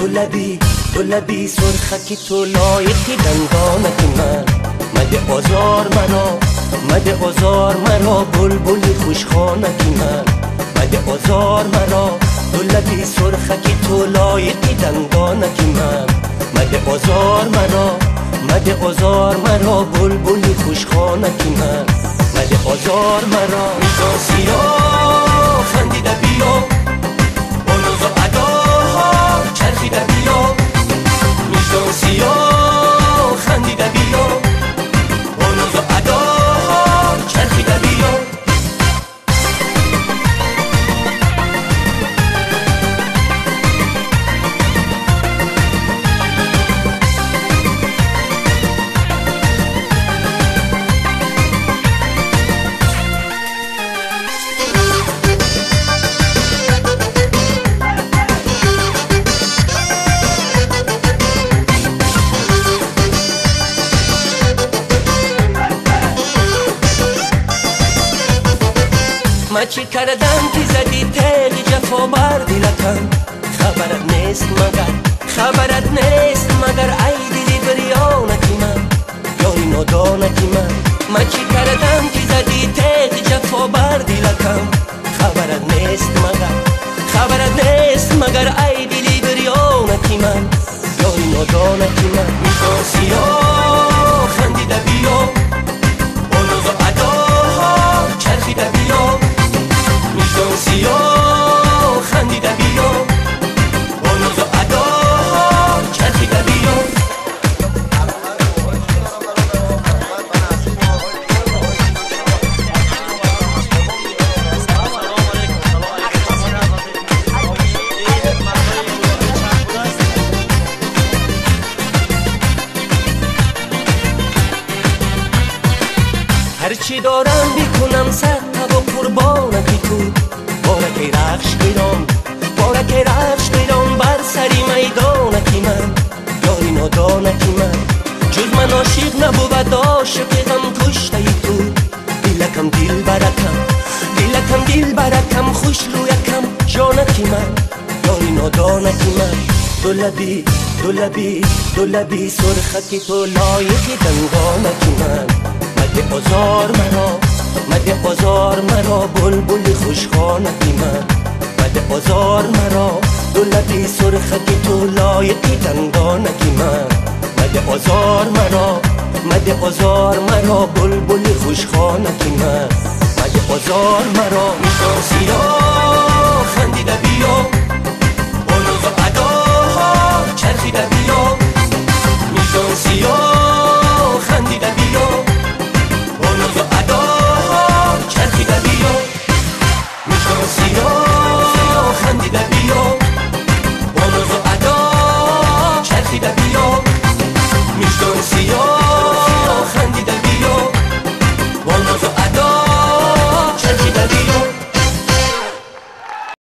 تو لبی سرخکی تو لایقی دندانک من مده آزار مرا مده آزار مرا بلبل خوشخانک من مده آزار مرا تو لبی سرخکی تو لایقی دندانک من مده آزار مرا مده آزار مرا بلبل خوشخانک من مده آزار مرا میزان سیاه خندیده بیا بلوز و اداها چرخیده بیا میزان سیاه خندیده بیا بلوز و اداها چرخیده بیا ما چی کردم که زدی تیغ جفا بر دلکم خبرت نیست مگر ای دلی بریانکی من یاری نادانکی من ما چی کردم که زدی تیغ جفا بر دلکم خبرت نیست مگر ای دلی بریانکی من یاری نادانکی من میزان سیاه خندیده بیا بلوز و اداها چرخیده بیا میزان سیاه خندیده بیا بلوز و اداها چرخیده بیا هرچی دارم بیکنم صد و قربانکی تو بارکی رخش گیران بر سری میدانکی من یاری نادانکی من جز من عاشق نبود عاشقم کشته ای تو دلکم دل برکم خوش رویکم جانکی من یاری نادانکی من دو لبی سرخکی تو لایقی دندانکی من مده آزار مرا بلبل خوشخانکی من مده آزار مرا دو لبی سرخکی تو لایقی دندانکی من مده آزار مرا بلبل خوشخانکی من مده آزار مرا میزان سیاه خندیده بیا